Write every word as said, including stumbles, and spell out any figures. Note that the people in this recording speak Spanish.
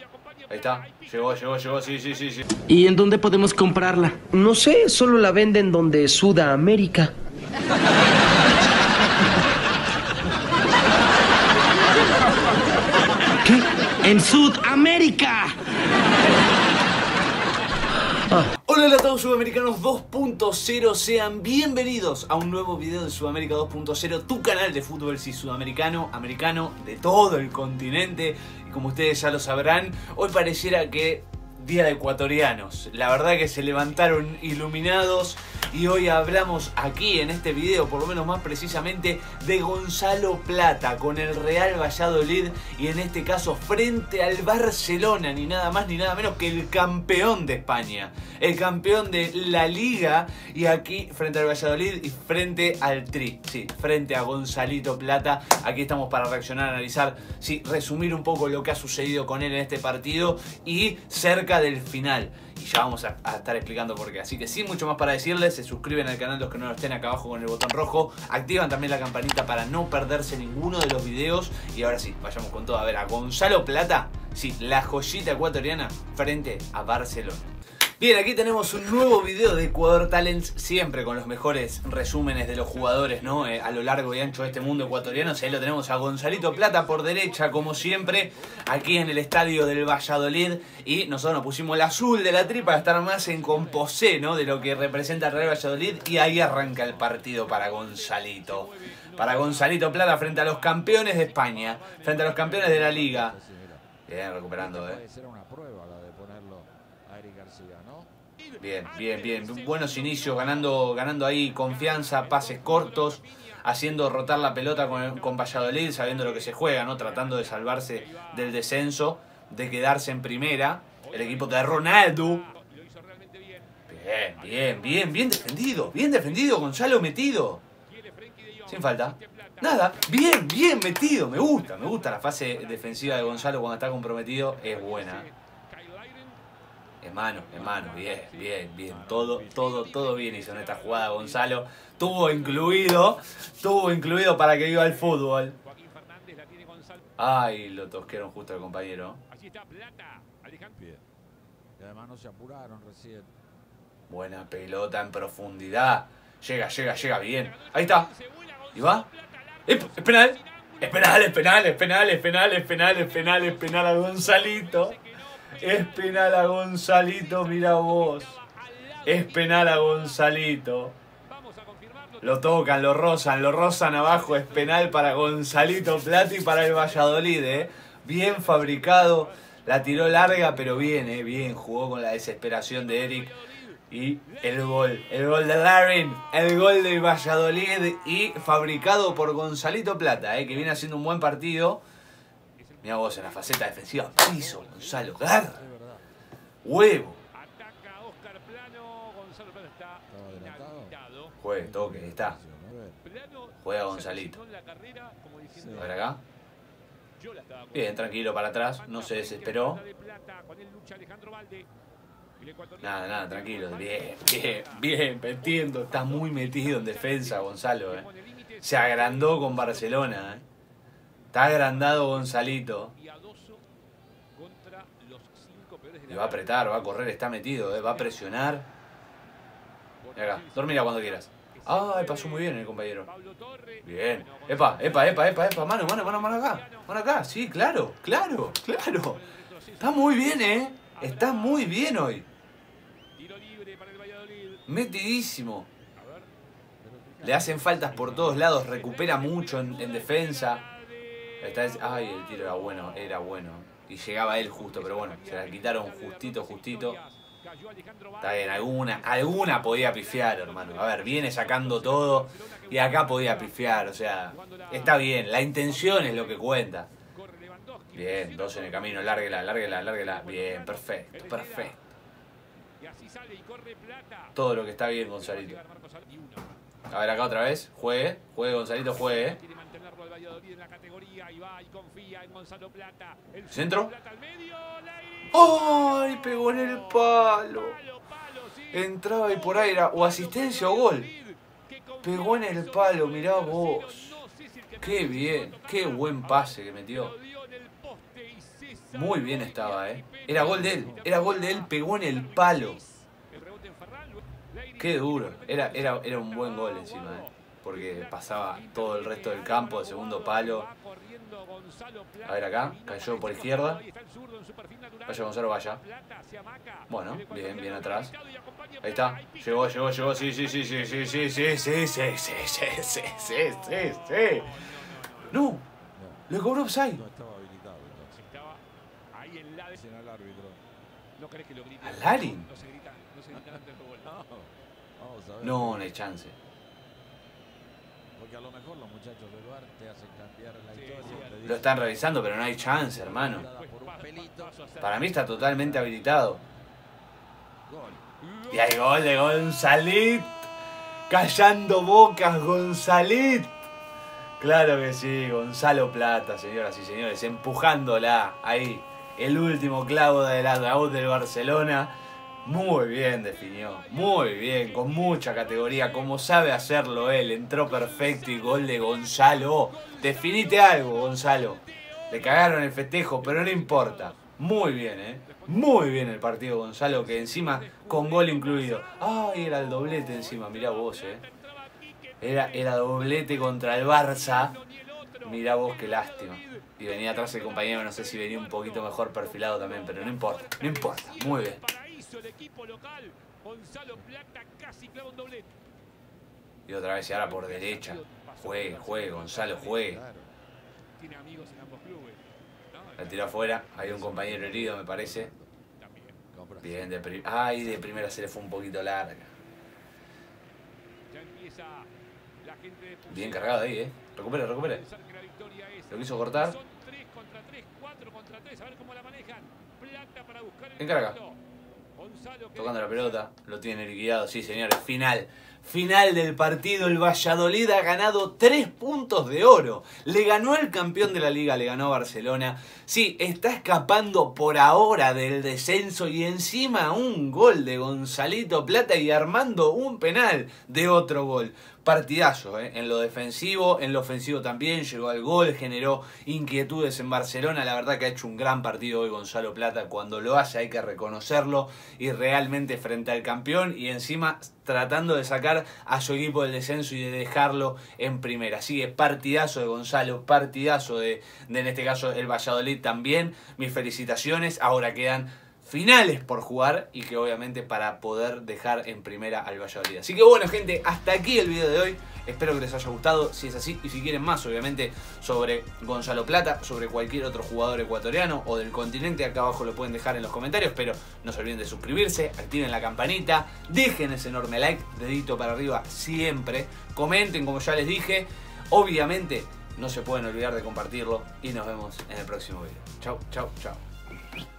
Ahí está. Llegó, llegó, llegó. Sí, sí, sí, sí. ¿Y en dónde podemos comprarla? No sé, solo la venden donde Sudamérica. ¿Qué? ¡En Sudamérica! Hola a todos sudamericanos dos punto cero, sean bienvenidos a un nuevo video de Sudamérica dos punto cero, tu canal de fútbol sí sudamericano, americano, de todo el continente. Y como ustedes ya lo sabrán, hoy pareciera que día de ecuatorianos. La verdad que se levantaron iluminados y hoy hablamos aquí en este video, por lo menos más precisamente, de Gonzalo Plata con el Real Valladolid y en este caso frente al Barcelona, ni nada más ni nada menos que el campeón de España, el campeón de la Liga, y aquí frente al Valladolid y frente al Tri, sí, frente a Gonzalito Plata. Aquí estamos para reaccionar, analizar, sí, resumir un poco lo que ha sucedido con él en este partido y cerca del final. Y ya vamos a, a estar explicando por qué. Así que sin mucho más para decirles, se suscriben al canal los que no lo estén acá abajo con el botón rojo. Activan también la campanita para no perderse ninguno de los videos. Y ahora sí, vayamos con todo a ver a Gonzalo Plata, sí, la joyita ecuatoriana frente a Barcelona. Bien, aquí tenemos un nuevo video de Ecuador Talents, siempre con los mejores resúmenes de los jugadores, ¿no? Eh, a lo largo y ancho de este mundo ecuatoriano. Ahí lo tenemos a Gonzalito Plata por derecha, como siempre, aquí en el estadio del Valladolid. Y nosotros nos pusimos el azul de la tri para estar más en composé, ¿no? De lo que representa el Real Valladolid. Y ahí arranca el partido para Gonzalito. Para Gonzalito Plata frente a los campeones de España, frente a los campeones de la Liga. Bien, recuperando, ¿eh? Bien, bien, bien. Buenos inicios, ganando, ganando ahí confianza, pases cortos, haciendo rotar la pelota con, con Valladolid, sabiendo lo que se juega, ¿no? Tratando de salvarse del descenso, de quedarse en primera. El equipo de Ronaldo. Bien, bien, bien, bien defendido. Bien defendido, Gonzalo metido. Sin falta. Nada, bien, bien metido. Me gusta, me gusta la fase defensiva de Gonzalo cuando está comprometido. Es buena. Es mano, es mano, bien, bien, bien, todo, todo, todo bien hizo en esta jugada Gonzalo, tuvo incluido, tuvo incluido para que viva el fútbol. Ay, lo tosqueron justo al compañero. Buena pelota en profundidad, llega, llega, llega bien, ahí está, y va, es penal, es penal, es penal, es penal, es penal, es penal, es penal, es penal a Gonzalito. Es penal a Gonzalito, mira vos. Es penal a Gonzalito. Lo tocan, lo rozan, lo rozan abajo. Es penal para Gonzalito Plata y para el Valladolid, ¿eh? Bien fabricado. La tiró larga, pero bien, ¿eh? Bien. Jugó con la desesperación de Eric. Y el gol. El gol de Larin. El gol del Valladolid. Y fabricado por Gonzalito Plata, ¿eh? Que viene haciendo un buen partido. Mirá vos en la faceta defensiva, piso, Gonzalo, garra, huevo. Juegue, toque, está. Juega Gonzalito. A ver acá. Bien, tranquilo para atrás, no se desesperó. Nada, nada, tranquilo. Bien, bien, bien, metiendo. Está muy metido en defensa Gonzalo, eh. Se agrandó con Barcelona, eh. Está agrandado Gonzalito. Y va a apretar, va a correr, está metido, ¿eh? Va a presionar. Mira acá, dormila cuando quieras. Ay, pasó muy bien el compañero. Bien. Epa, epa, epa, epa, epa. Mano, mano, mano, mano acá. Mano acá, sí, claro, claro, claro. Está muy bien, ¿eh? Está muy bien hoy. Metidísimo. Le hacen faltas por todos lados, recupera mucho en, en defensa. Esta vez, ay, el tiro era bueno, era bueno. Y llegaba él justo, pero bueno, se la quitaron justito, justito. Está bien, alguna, alguna podía pifiar, hermano. A ver, viene sacando todo y acá podía pifiar, o sea, está bien. La intención es lo que cuenta. Bien, dos en el camino, lárguela, lárguela, lárguela. Bien, perfecto, perfecto. Todo lo que está bien, Gonzalito. A ver, acá otra vez, juegue, juegue Gonzalito, juegue. Centro. ¡Ay! Pegó en el palo. Entraba y por ahí era o asistencia o gol. Pegó en el palo, mirá vos. Qué bien, qué buen pase que metió. Muy bien estaba, eh. Era gol de él. Era gol de él, pegó en el palo. Qué duro. Era, era, era un buen gol encima, eh. Porque pasaba todo el resto del campo, el segundo palo. A ver acá, cayó por izquierda. Vaya Gonzalo, vaya. Bueno, bien, bien atrás. Ahí está, llegó, llegó, llegó. Sí, sí, sí, sí, sí, sí, sí, sí, sí, sí, sí, sí, sí, sí, sí. No, le cobró offside. ¿A Larin? No, no hay chance. Porque a lo mejor los muchachos del V A R te hacen cambiar la historia. Lo están revisando, pero no hay chance, hermano. Para mí está totalmente habilitado. Y hay gol de Gonzalit. Callando bocas, Gonzalit. Claro que sí, Gonzalo Plata, señoras y señores. Empujándola ahí. El último clavo del ataúd del Barcelona. Muy bien definió, muy bien, con mucha categoría, como sabe hacerlo él. Entró perfecto y gol de Gonzalo. Definite algo, Gonzalo. Le cagaron el festejo, pero no importa. Muy bien, eh. Muy bien el partido, Gonzalo, que encima con gol incluido. Ay, era el doblete encima, mirá vos, eh. Era, era doblete contra el Barça. Mirá vos, qué lástima. Y venía atrás el compañero, no sé si venía un poquito mejor perfilado también, pero no importa, no importa. Muy bien. El equipo local, Gonzalo Plata casi clava un doblete. Y otra vez y ahora por derecha. Juegue, juegue, Gonzalo, juegue. Tiene amigos en ambos clubes. La tiró afuera, hay un compañero herido, me parece. Bien, de pri ay, de primera se le fue un poquito larga. Ya empieza la gente de Bien cargado ahí, eh. Recupere, recupere. Lo quiso cortar. Son tres contra tres, cuatro contra tres. A ver cómo la manejan. Plata para buscar el Encarga. Tocando la pelota, lo tiene liquidado, sí señores, final, final del partido, el Valladolid ha ganado tres puntos de oro, le ganó el campeón de la liga, le ganó a Barcelona, sí, está escapando por ahora del descenso y encima un gol de Gonzalito Plata y armando un penal de otro gol. Partidazo, ¿eh? En lo defensivo, en lo ofensivo también, llegó al gol, generó inquietudes en Barcelona. La verdad que ha hecho un gran partido hoy Gonzalo Plata. Cuando lo hace hay que reconocerlo y realmente frente al campeón y encima tratando de sacar a su equipo del descenso y de dejarlo en primera. Así que partidazo de Gonzalo, partidazo de, de en este caso el Valladolid también. Mis felicitaciones, ahora quedan finales por jugar y que obviamente para poder dejar en primera al Valladolid. Así que bueno gente, hasta aquí el video de hoy. Espero que les haya gustado, si es así, y si quieren más obviamente sobre Gonzalo Plata, sobre cualquier otro jugador ecuatoriano o del continente, acá abajo lo pueden dejar en los comentarios, pero no se olviden de suscribirse, activen la campanita, dejen ese enorme like, dedito para arriba siempre, comenten como ya les dije, obviamente no se pueden olvidar de compartirlo y nos vemos en el próximo video. Chau, chau, chau.